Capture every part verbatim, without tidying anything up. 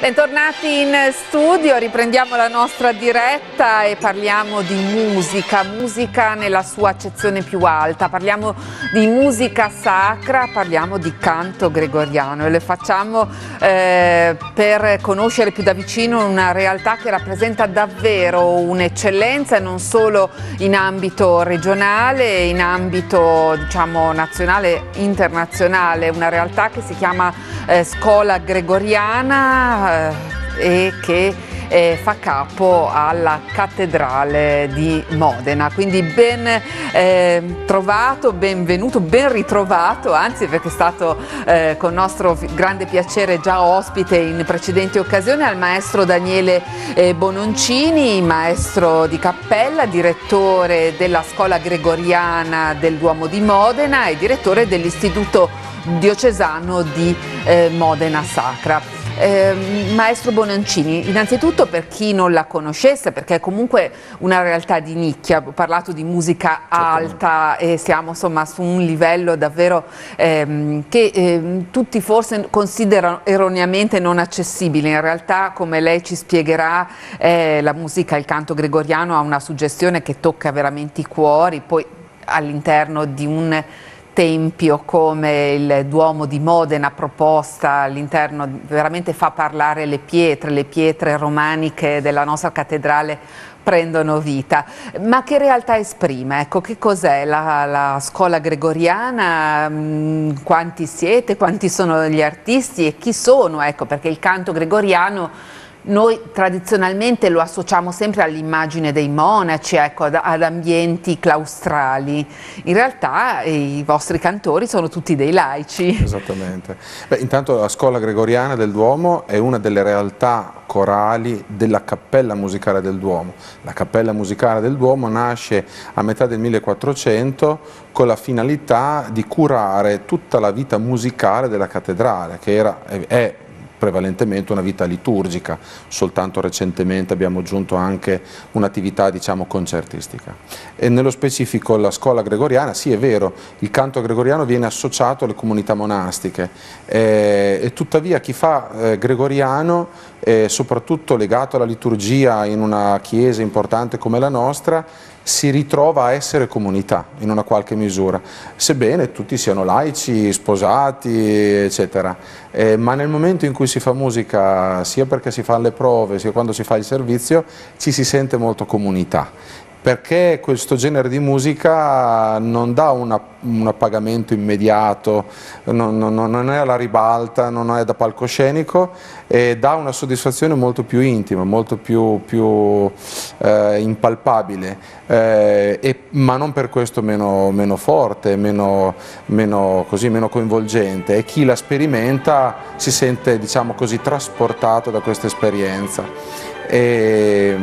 Bentornati in studio, riprendiamo la nostra diretta e parliamo di musica, musica nella sua accezione più alta, parliamo di musica sacra, parliamo di canto gregoriano e lo facciamo eh, per conoscere più da vicino una realtà che rappresenta davvero un'eccellenza non solo in ambito regionale, in ambito diciamo nazionale, internazionale, una realtà che si chiama eh, Scola Gregoriana e che eh, fa capo alla cattedrale di Modena, quindi ben eh, trovato, benvenuto, ben ritrovato, anzi perché è stato eh, con nostro grande piacere già ospite in precedenti occasioni al maestro Daniele eh, Bononcini, maestro di cappella, direttore della Scola Gregoriana del Duomo di Modena e direttore dell'Istituto Diocesano di eh, Modena Sacra. Eh, maestro Bononcini, innanzitutto per chi non la conoscesse, perché è comunque una realtà di nicchia, ho parlato di musica alta e siamo insomma su un livello davvero ehm, che ehm, tutti forse considerano erroneamente non accessibile. In realtà, come lei ci spiegherà, eh, la musica, il canto gregoriano ha una suggestione che tocca veramente i cuori, poi all'interno di un tempio come il Duomo di Modena proposta all'interno veramente fa parlare le pietre, le pietre romaniche della nostra cattedrale prendono vita. Ma che realtà esprime? Ecco, che cos'è la, la Scola Gregoriana? Quanti siete? Quanti sono gli artisti e chi sono? Ecco, perché il canto gregoriano noi tradizionalmente lo associamo sempre all'immagine dei monaci, ecco, ad, ad ambienti claustrali. In realtà i vostri cantori sono tutti dei laici. Esattamente. Beh, intanto la Scola Gregoriana del Duomo è una delle realtà corali della Cappella Musicale del Duomo. La Cappella Musicale del Duomo nasce a metà del millequattrocento con la finalità di curare tutta la vita musicale della cattedrale, che era, è prevalentemente una vita liturgica, soltanto recentemente abbiamo aggiunto anche un'attività diciamo concertistica. E nello specifico la Scola Gregoriana, sì è vero, il canto gregoriano viene associato alle comunità monastiche eh, e tuttavia chi fa eh, gregoriano, eh, soprattutto legato alla liturgia in una chiesa importante come la nostra, si ritrova a essere comunità in una qualche misura, sebbene tutti siano laici, sposati, eccetera. Eh, ma nel momento in cui si fa musica, sia perché si fanno le prove, sia quando si fa il servizio, ci si sente molto comunità. Perché questo genere di musica non dà una, un appagamento immediato, non, non, non è alla ribalta, non è da palcoscenico e dà una soddisfazione molto più intima, molto più, più eh, impalpabile, eh, e, ma non per questo meno, meno forte, meno, meno, così, meno coinvolgente, e chi la sperimenta si sente diciamo così trasportato da questa esperienza. E,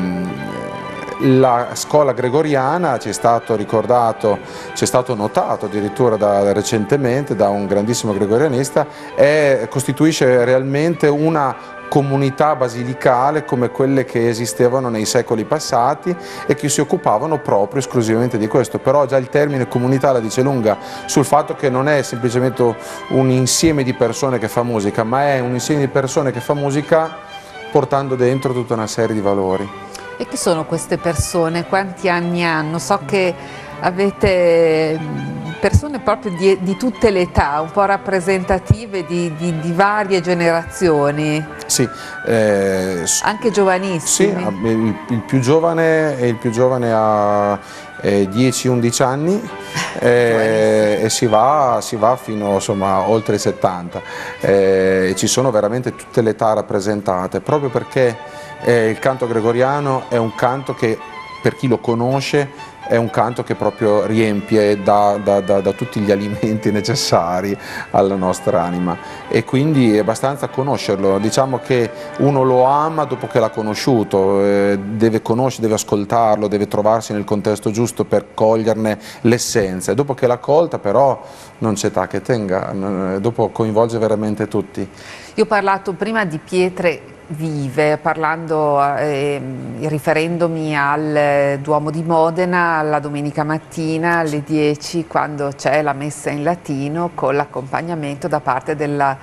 la Scola Gregoriana, ci è stato ricordato, ci è stato notato addirittura da, recentemente da un grandissimo gregorianista, è, costituisce realmente una comunità basilicale come quelle che esistevano nei secoli passati e che si occupavano proprio esclusivamente di questo. Però già il termine comunità la dice lunga sul fatto che non è semplicemente un insieme di persone che fa musica, ma è un insieme di persone che fa musica portando dentro tutta una serie di valori. E chi sono queste persone? Quanti anni hanno? So che avete persone proprio di, di tutte le età, un po' rappresentative di, di, di varie generazioni. Sì, eh, anche giovanissimi. Sì, il, il più giovane, il più giovane ha eh, dieci undici anni eh, e si va, si va fino insomma, oltre i settanta. Eh, e ci sono veramente tutte le età rappresentate, proprio perché Eh, il canto gregoriano è un canto che, per chi lo conosce, è un canto che proprio riempie da, da, da, da tutti gli alimenti necessari alla nostra anima, e quindi è abbastanza conoscerlo. Diciamo che uno lo ama dopo che l'ha conosciuto, eh, deve conoscere, deve ascoltarlo, deve trovarsi nel contesto giusto per coglierne l'essenza, e dopo che l'ha colta però non c'è età che tenga, dopo coinvolge veramente tutti. Io ho parlato prima di pietre vive, parlando, eh, riferendomi al Duomo di Modena la domenica mattina alle dieci, quando c'è la messa in latino con l'accompagnamento da parte della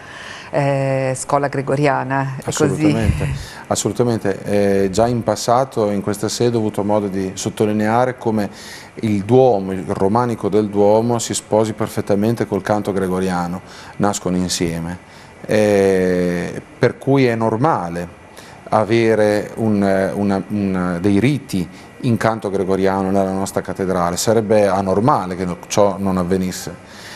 eh, scuola gregoriana. È Assolutamente, così. assolutamente. Eh, già in passato in questa sede ho avuto modo di sottolineare come il Duomo, il romanico del Duomo si sposi perfettamente col canto gregoriano, nascono insieme, eh, per cui è normale avere un, una, un, dei riti in canto gregoriano nella nostra cattedrale, sarebbe anormale che ciò non avvenisse.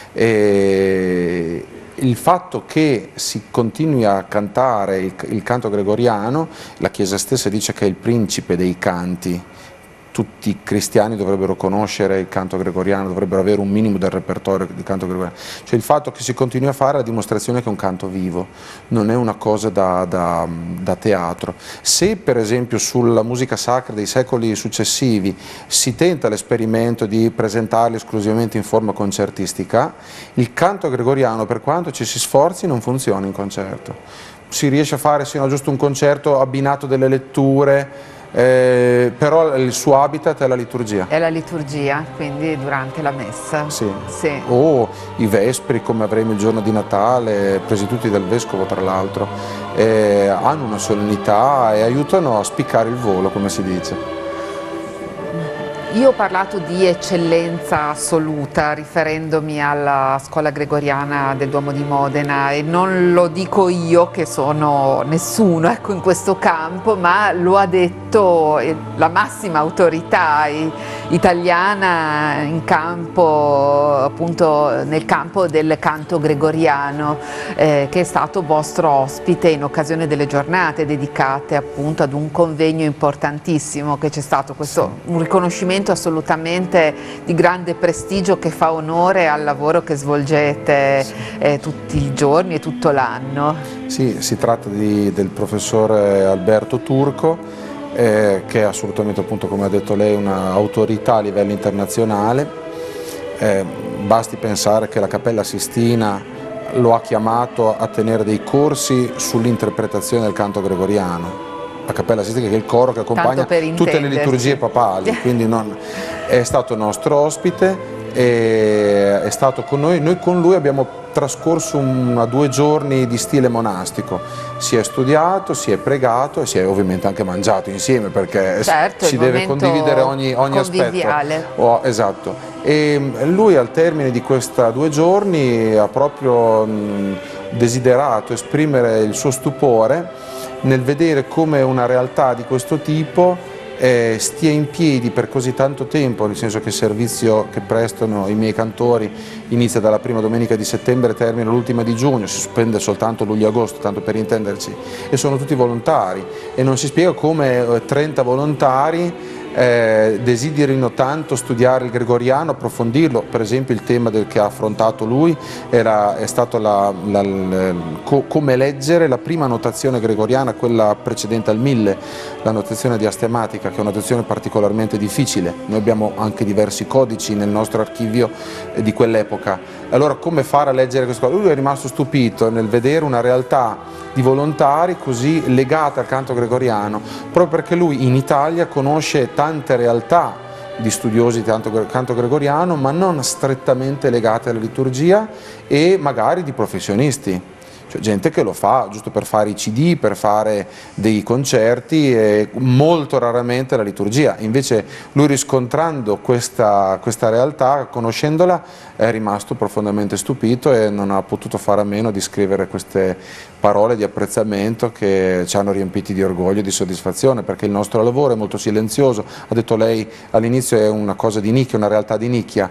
E il fatto che si continui a cantare il, il canto gregoriano, la Chiesa stessa dice che è il principe dei canti. Tutti i cristiani dovrebbero conoscere il canto gregoriano, dovrebbero avere un minimo del repertorio di canto gregoriano. Cioè il fatto che si continui a fare è la dimostrazione che è un canto vivo, non è una cosa da, da, da teatro. Se per esempio sulla musica sacra dei secoli successivi si tenta l'esperimento di presentarli esclusivamente in forma concertistica, il canto gregoriano, per quanto ci si sforzi, non funziona in concerto. Si riesce a fare sino a giusto un concerto abbinato delle letture, Eh, però il suo habitat è la liturgia. È la liturgia, quindi durante la messa. Sì. Sì. O i vespri, come avremo il giorno di Natale, presi tutti dal Vescovo tra l'altro, eh, hanno una solennità e aiutano a spiccare il volo, come si dice. Io ho parlato di eccellenza assoluta riferendomi alla scuola gregoriana del Duomo di Modena e non lo dico io che sono nessuno, ecco, in questo campo, ma lo ha detto la massima autorità italiana in campo, appunto nel campo del canto gregoriano, eh, che è stato vostro ospite in occasione delle giornate dedicate appunto ad un convegno importantissimo che c'è stato, questo un riconoscimento assolutamente di grande prestigio che fa onore al lavoro che svolgete eh, tutti i giorni e tutto l'anno. Sì, si tratta di, del professore Alberto Turco, eh, che è assolutamente, appunto, come ha detto lei, un'autorità a livello internazionale. Eh, basti pensare che la Cappella Sistina lo ha chiamato a tenere dei corsi sull'interpretazione del canto gregoriano. La Cappella Sistina, che è il coro che accompagna tutte le liturgie papali, quindi non, è stato nostro ospite, e è stato con noi. Noi con lui abbiamo trascorso una, due giorni di stile monastico, si è studiato, si è pregato e si è ovviamente anche mangiato insieme, perché certo, si deve condividere ogni, ogni aspetto. Oh, esatto. E lui al termine di questi due giorni ha proprio mh, desiderato esprimere il suo stupore nel vedere come una realtà di questo tipo eh, stia in piedi per così tanto tempo, nel senso che il servizio che prestano i miei cantori inizia dalla prima domenica di settembre e termina l'ultima di giugno, si sospende soltanto luglio-agosto, tanto per intenderci, e sono tutti volontari, e non si spiega come trenta volontari Eh, desiderino tanto studiare il gregoriano, approfondirlo. Per esempio il tema del, che ha affrontato lui era, è stato la, la, la, co, come leggere la prima notazione gregoriana, quella precedente al mille, la notazione diastematica, che è una notazione particolarmente difficile. Noi abbiamo anche diversi codici nel nostro archivio eh, di quell'epoca. Allora come fare a leggere questo? Lui è rimasto stupito nel vedere una realtà di volontari così legata al canto gregoriano, proprio perché lui in Italia conosce tante realtà di studiosi di canto, canto gregoriano, ma non strettamente legate alla liturgia, e magari di professionisti. Cioè gente che lo fa giusto per fare i C D, per fare dei concerti, e molto raramente la liturgia. Invece lui, riscontrando questa, questa realtà, conoscendola, è rimasto profondamente stupito e non ha potuto fare a meno di scrivere queste parole di apprezzamento che ci hanno riempiti di orgoglio e di soddisfazione, perché il nostro lavoro è molto silenzioso. Ha detto lei all'inizio, è una cosa di nicchia, una realtà di nicchia.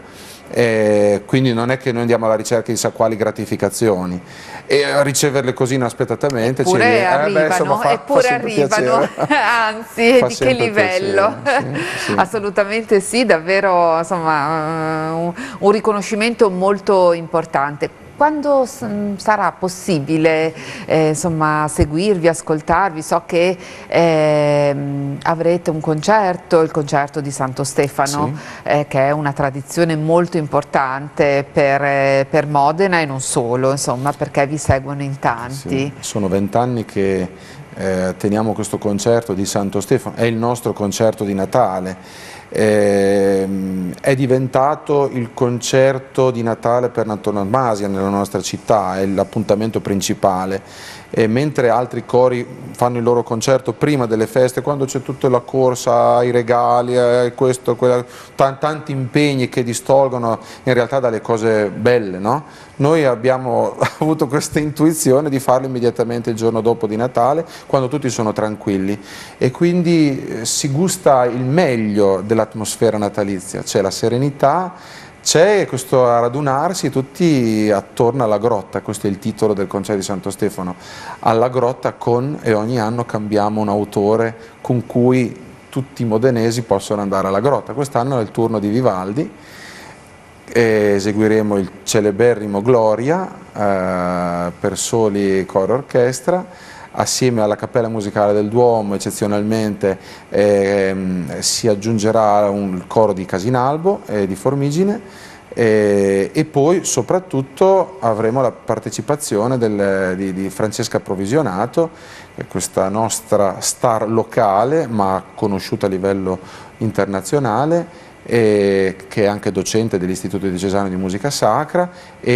E quindi non è che noi andiamo alla ricerca di chissà quali gratificazioni, e a riceverle così inaspettatamente eppure ci arrivano, eh beh, insomma, fa, eppure fa arrivano anzi fa di che livello. Piacere, sì, sì. Assolutamente sì, davvero, insomma, un, un riconoscimento molto importante. Quando sarà possibile eh, insomma, seguirvi, ascoltarvi? So che eh, avrete un concerto, il concerto di Santo Stefano, sì. eh, che è una tradizione molto importante per, eh, per Modena e non solo, insomma, perché vi seguono in tanti. Sì. Sono vent'anni che eh, teniamo questo concerto di Santo Stefano, è il nostro concerto di Natale. Eh, è diventato il concerto di Natale per antonomasia nella nostra città, è l'appuntamento principale, e mentre altri cori fanno il loro concerto prima delle feste, quando c'è tutta la corsa ai regali, eh, questo, quella, tanti impegni che distolgono in realtà dalle cose belle, no? Noi abbiamo avuto questa intuizione di farlo immediatamente il giorno dopo di Natale, quando tutti sono tranquilli, e quindi eh, si gusta il meglio dell'atmosfera natalizia, c'è la serenità, c'è questo radunarsi tutti attorno alla grotta, questo è il titolo del concerto di Santo Stefano, alla grotta con, e ogni anno cambiamo un autore con cui tutti i modenesi possono andare alla grotta. Quest'anno è il turno di Vivaldi, e eseguiremo il celeberrimo Gloria eh, per soli, coro e orchestra, assieme alla Cappella Musicale del Duomo eccezionalmente eh, si aggiungerà un coro di Casinalbo e di Formigine, e, e poi soprattutto avremo la partecipazione del, di, di Francesca Provisionato, questa nostra star locale ma conosciuta a livello internazionale, e che è anche docente dell'Istituto Diocesano di Musica Sacra,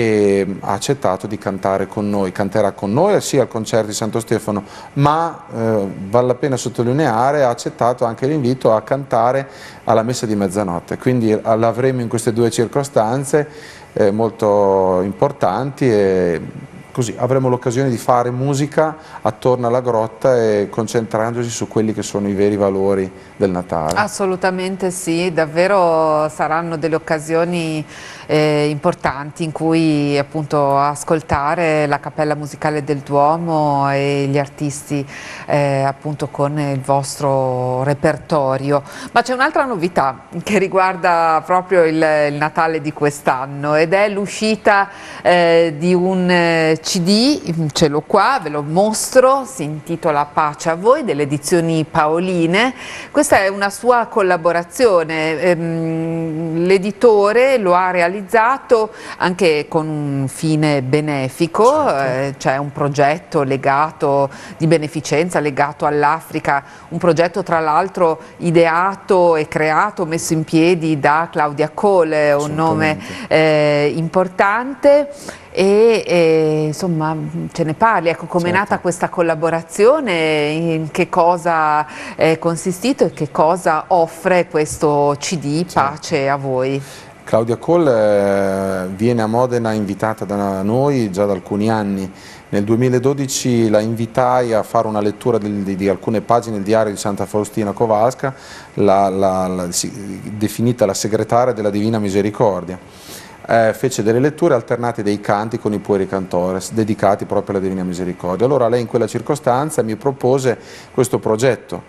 e ha accettato di cantare con noi, canterà con noi sia al concerto di Santo Stefano, ma eh, vale la pena sottolineare, ha accettato anche l'invito a cantare alla messa di mezzanotte, quindi l'avremo in queste due circostanze eh, molto importanti, e così avremo l'occasione di fare musica attorno alla grotta e concentrandosi su quelli che sono i veri valori del Natale. Assolutamente sì, davvero saranno delle occasioni eh, importanti in cui appunto ascoltare la Cappella Musicale del Duomo e gli artisti eh, appunto con il vostro repertorio. Ma c'è un'altra novità che riguarda proprio il, il Natale di quest'anno, ed è l'uscita eh, di un eh, C D, ce l'ho qua, ve lo mostro, si intitola Pace a voi, delle edizioni Paoline. Questa è una sua collaborazione, ehm, l'editore lo ha realizzato anche con un fine benefico, certo. eh, c'è un progetto legato di beneficenza legato all'Africa, un progetto tra l'altro ideato e creato, messo in piedi da Claudia Cole, un nome eh, importante. E, e insomma ce ne parli, ecco, come è certo. nata questa collaborazione, in che cosa è consistito e che cosa offre questo C D Pace certo. a voi. Claudia Cole eh, viene a Modena invitata da noi già da alcuni anni. Nel duemiladodici la invitai a fare una lettura di, di, di alcune pagine del diario di Santa Faustina Kowalska, la, la, la, definita la segretaria della Divina Misericordia. Eh, fece delle letture alternate dei canti con i pueri cantores dedicati proprio alla Divina Misericordia. Allora lei in quella circostanza mi propose questo progetto,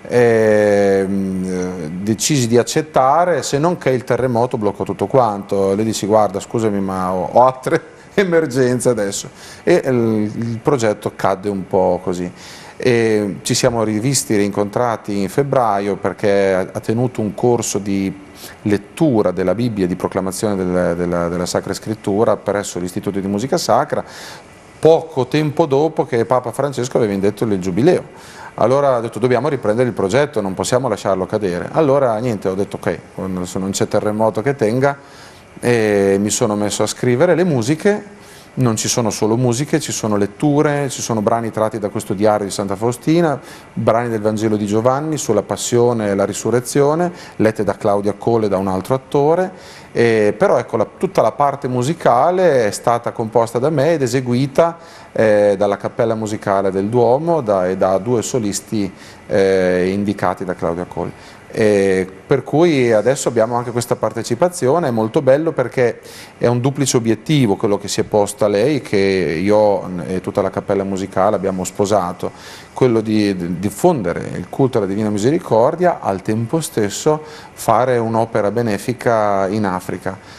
eh, decisi di accettare, se non che il terremoto bloccò tutto quanto. Le dissi: guarda, scusami, ma ho, ho altre emergenze adesso, e il, il progetto cadde un po' così. E ci siamo rivisti, rincontrati in febbraio, perché ha tenuto un corso di lettura della Bibbia, di proclamazione della, della, della Sacra Scrittura presso l'Istituto di Musica Sacra, poco tempo dopo che Papa Francesco aveva indetto il Giubileo. Allora ho detto: dobbiamo riprendere il progetto, non possiamo lasciarlo cadere. Allora niente, ho detto ok, adesso non c'è terremoto che tenga, e mi sono messo a scrivere le musiche. Non ci sono solo musiche, ci sono letture, ci sono brani tratti da questo diario di Santa Faustina, brani del Vangelo di Giovanni sulla passione e la risurrezione, lette da Claudia Cole e da un altro attore, eh, però ecco, la, tutta la parte musicale è stata composta da me ed eseguita eh, dalla Cappella Musicale del Duomo da, e da due solisti eh, indicati da Claudia Cole. E per cui adesso abbiamo anche questa partecipazione, è molto bello perché è un duplice obiettivo quello che si è posta lei, che io e tutta la Cappella Musicale abbiamo sposato, quello di diffondere il culto alla Divina Misericordia, al tempo stesso fare un'opera benefica in Africa.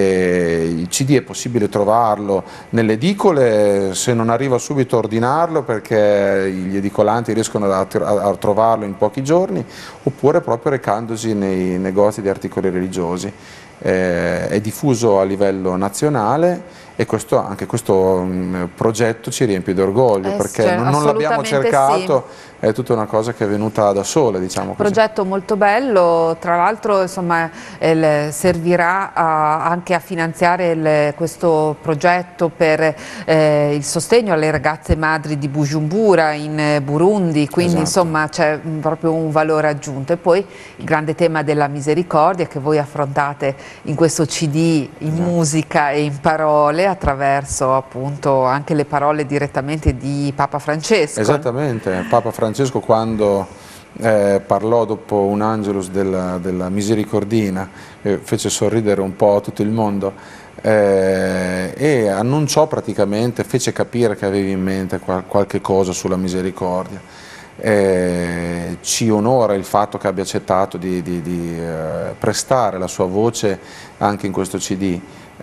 E il C D è possibile trovarlo nelle edicole, se non arriva subito a ordinarlo perché gli edicolanti riescono a, a, a trovarlo in pochi giorni, oppure proprio recandosi nei negozi di articoli religiosi. eh, è diffuso a livello nazionale e questo, anche questo um, progetto ci riempie di orgoglio, eh, perché cioè, non, non l'abbiamo cercato, sì. È tutta una cosa che è venuta da sola, diciamo così. Progetto molto bello, tra l'altro insomma il, servirà a, anche a finanziare il, questo progetto per eh, il sostegno alle ragazze madri di Bujumbura in Burundi, quindi Esatto. insomma c'è proprio un valore aggiunto. E poi il grande tema della misericordia che voi affrontate in questo C D in esatto. musica e in parole, attraverso appunto anche le parole direttamente di Papa Francesco. Esattamente, Papa Francesco quando eh, parlò dopo un Angelus della, della Misericordina, eh, fece sorridere un po' tutto il mondo eh, e annunciò praticamente, fece capire che aveva in mente qual qualche cosa sulla misericordia. Eh, ci onora il fatto che abbia accettato di, di, di eh, prestare la sua voce anche in questo C D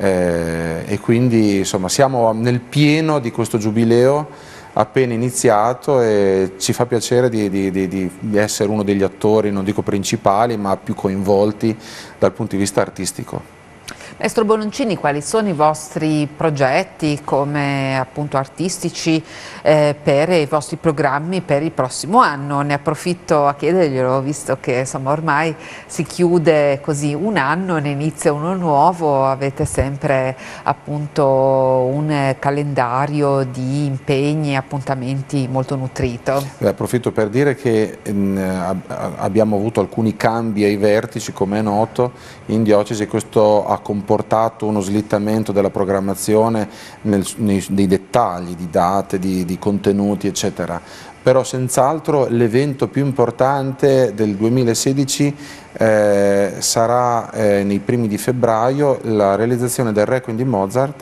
eh, e quindi insomma siamo nel pieno di questo giubileo appena iniziato e ci fa piacere di, di, di, di essere uno degli attori, non dico principali, ma più coinvolti dal punto di vista artistico. Maestro Bononcini, quali sono i vostri progetti come appunto artistici eh, per i vostri programmi per il prossimo anno? Ne approfitto a chiederglielo, visto che insomma ormai si chiude così un anno, ne inizia uno nuovo, avete sempre appunto un calendario di impegni e appuntamenti molto nutrito. Beh, approfitto per dire che mh, abbiamo avuto alcuni cambi ai vertici, come è noto, in diocesi. Questo ha comportato uno slittamento della programmazione nel, nei, nei dettagli di date, di, di contenuti eccetera, però senz'altro l'evento più importante del duemilasedici eh, sarà eh, nei primi di febbraio la realizzazione del Requiem di Mozart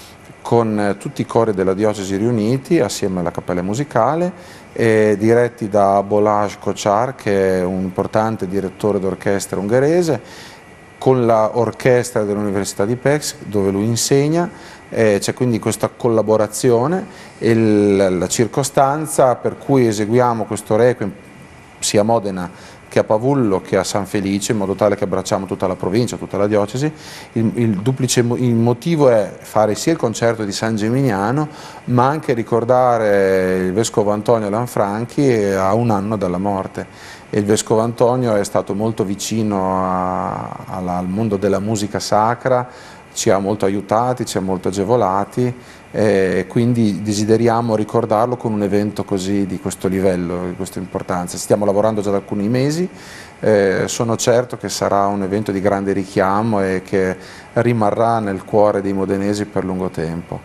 con eh, tutti i cori della diocesi riuniti assieme alla cappella musicale, eh, diretti da Balázs Kocsár, che è un importante direttore d'orchestra ungherese, con l'orchestra dell'Università di Pécs, dove lui insegna, eh, c'è quindi questa collaborazione e il, la circostanza per cui eseguiamo questo Requiem sia a Modena che a Pavullo che a San Felice, in modo tale che abbracciamo tutta la provincia, tutta la diocesi. Il, il, duplice, il motivo è fare sia il concerto di San Gimignano, ma anche ricordare il Vescovo Antonio Lanfranchi a un anno dalla morte. E il Vescovo Antonio è stato molto vicino a, alla, al mondo della musica sacra, ci ha molto aiutati, ci ha molto agevolati e quindi desideriamo ricordarlo con un evento così di questo livello, di questa importanza. Stiamo lavorando già da alcuni mesi, eh, sono certo che sarà un evento di grande richiamo e che rimarrà nel cuore dei modenesi per lungo tempo.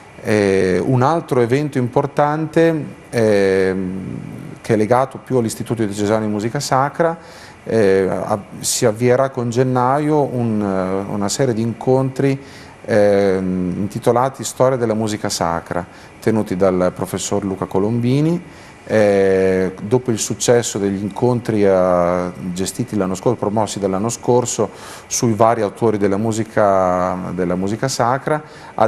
Eh, un altro evento importante eh, che è legato più all'Istituto Diocesano di Musica Sacra, eh, a, si avvierà con gennaio un, una serie di incontri eh, intitolati Storia della musica sacra, tenuti dal professor Luca Colombini. Eh, dopo il successo degli incontri eh, gestiti l'anno scorso, promossi dall'anno scorso sui vari autori della musica, della musica sacra,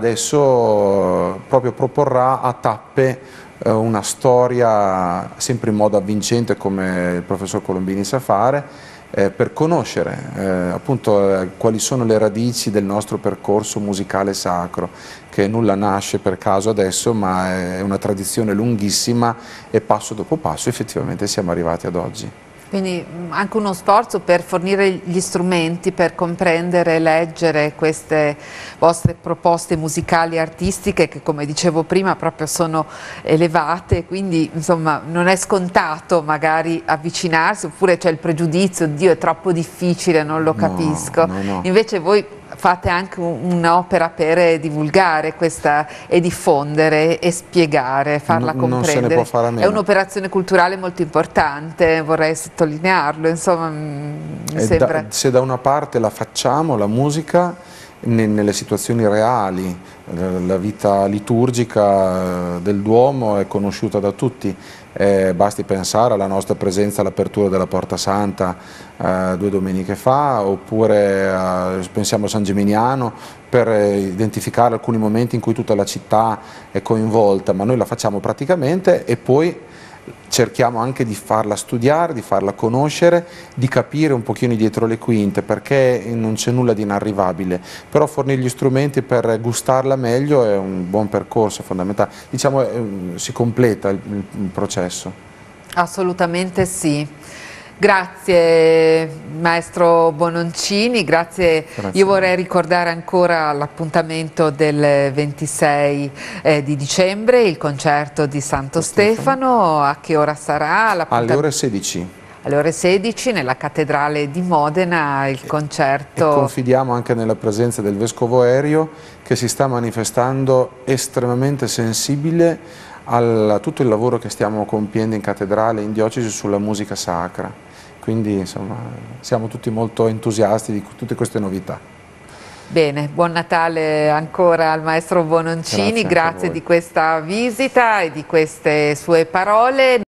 adesso eh, proprio proporrà a tappe eh, una storia sempre in modo avvincente, come il professor Colombini sa fare, eh, per conoscere eh, appunto eh, quali sono le radici del nostro percorso musicale sacro, che nulla nasce per caso adesso, ma è una tradizione lunghissima e passo dopo passo effettivamente siamo arrivati ad oggi. Quindi anche uno sforzo per fornire gli strumenti per comprendere e leggere queste vostre proposte musicali e artistiche che, come dicevo prima, proprio sono elevate, quindi insomma non è scontato magari avvicinarsi, oppure c'è il pregiudizio, Dio è troppo difficile, non lo capisco. No, no, no. Invece voi fate anche un'opera per divulgare questa e diffondere e spiegare, farla non, comprendere. Non se ne può fare a meno. È un'operazione culturale molto importante, vorrei sottolinearlo, insomma mi sembra. Da, se da una parte la facciamo, la musica, ne, nelle situazioni reali, la vita liturgica del Duomo è conosciuta da tutti, eh, basti pensare alla nostra presenza all'apertura della Porta Santa eh, due domeniche fa, oppure eh, pensiamo a San Gimignano, per identificare alcuni momenti in cui tutta la città è coinvolta, ma noi la facciamo praticamente e poi cerchiamo anche di farla studiare, di farla conoscere, di capire un pochino dietro le quinte, perché non c'è nulla di inarrivabile, però fornire gli strumenti per gustarla meglio è un buon percorso fondamentale, diciamo si completa il, il processo. Assolutamente sì. Grazie maestro Bononcini, grazie. Grazie. Io vorrei ricordare ancora l'appuntamento del ventisei eh, di dicembre, il concerto di Santo Stefano. A che ora sarà? Alle ore sedici. Alle ore sedici nella cattedrale di Modena il concerto. E confidiamo anche nella presenza del Vescovo Erio, che si sta manifestando estremamente sensibile a tutto il lavoro che stiamo compiendo in cattedrale e in diocesi sulla musica sacra. Quindi insomma siamo tutti molto entusiasti di tutte queste novità. Bene, buon Natale ancora al maestro Bononcini, grazie, grazie di questa visita e di queste sue parole.